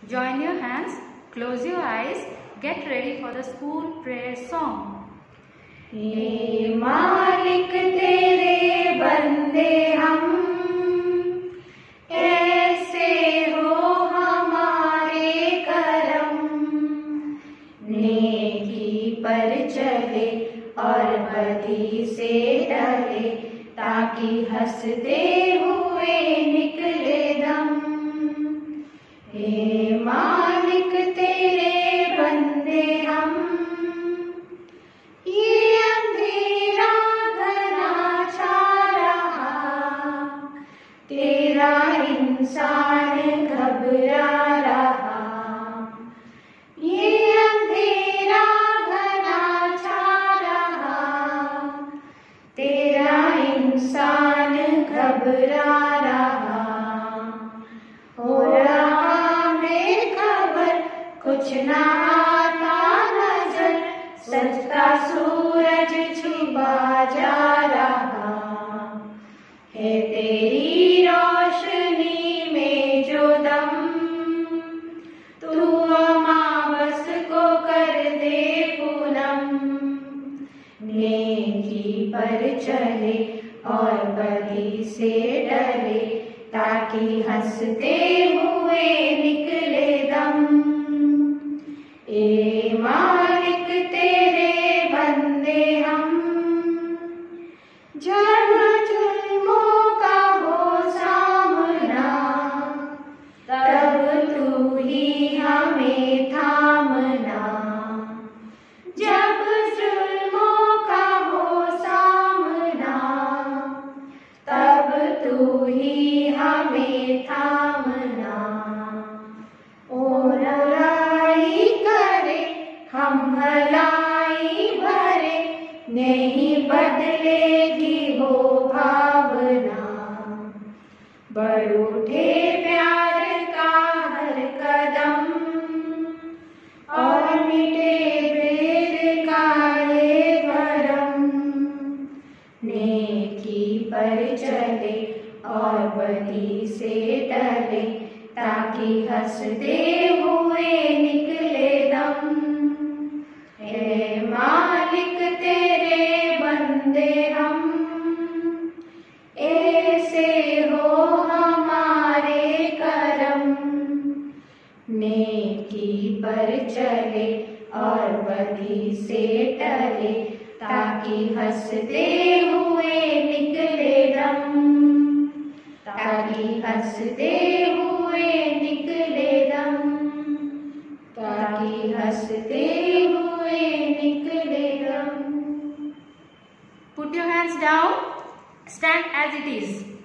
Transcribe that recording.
Join your hands, close your eyes, get ready for the school prayer song. हे मालिक तेरे बंदे हम, ऐसे हो हमारे करम, नेकी पर चले और बदी से डरे, ताकि हंसते हुए निकले दम। हे मालिक तेरे बंदे हम, ये अंधेरा घना छा रहा, तेरा इंसान घबरा रहा। ये अंधेरा घना छा रहा, तेरा इंसान घबरा रहा। हो रहा बेखबर, कुछ ना आता नजर, सजता सूरज छुपा जा रहा है। तेरी रोशनी में जो दम, तू अमावस को कर दे पूनम। नेकी पर चले और बदी से डरे, ताकि हंसते हुए निकले दम। ए मालिक तेरे बंदे हम, जब जुल्मों का हो सामना, तब तू ही हमें थामना। जब जुल्मों का हो सामना, तब तू ही हमें थामना। और लड़ाई करे हम भलाई भरे, नहीं बदलेगी वो भावना। बढ़ उठे प्यार का हर कदम, और मिटे बेर का ये भरम। नेकी पर चले और बदी से डरे, ताकि हंसते हुए निकले दम। हे मालिक तेरे बंदे हम, ऐसे हो हमारे करम। नेकी पर चले और बदी से डरे, ताकि हंसते हुए निकले दम। ताकि हंसते हुए निकले दम, ताकि हंसते हुए निकले दम। Put your hands down, stand as it is.